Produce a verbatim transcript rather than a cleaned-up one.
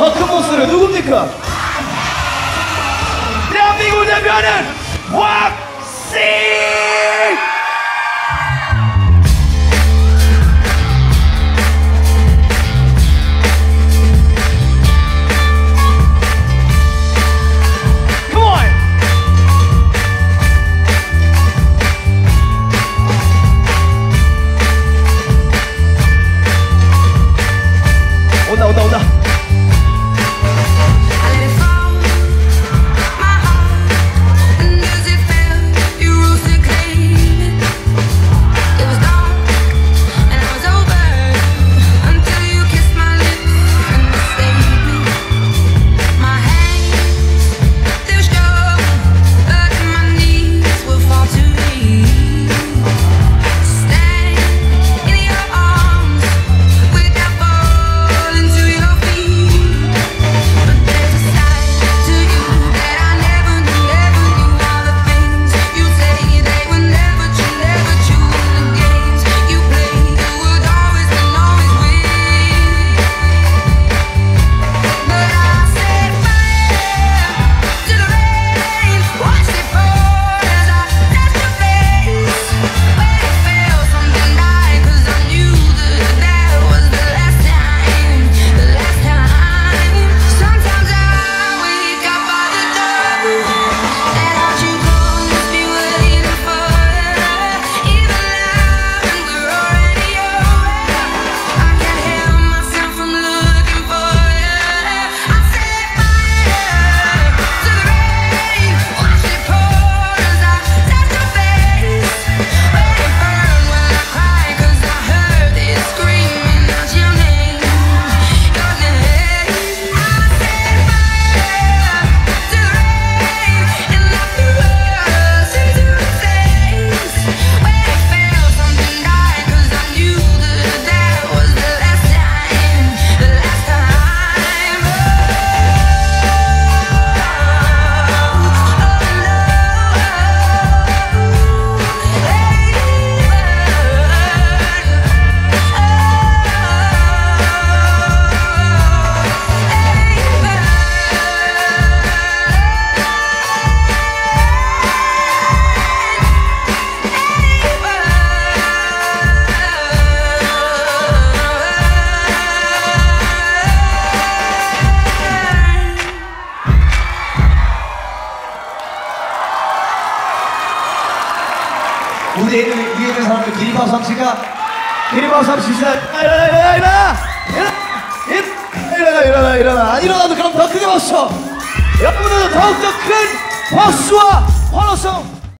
더 큰 목소리 누굽니까? 대한민국을 대표하는 왁싱! 온다 온다 온다. 우리 위에 있는 사람들 기리바우 삼씨가 기리바우 삼씨 일어나 일어나 일어나 일어나 일어나 일어나 일어나 안 일어나도 그럼 더 크게 박수. 여러분들은 더욱더 큰 박수와 환호성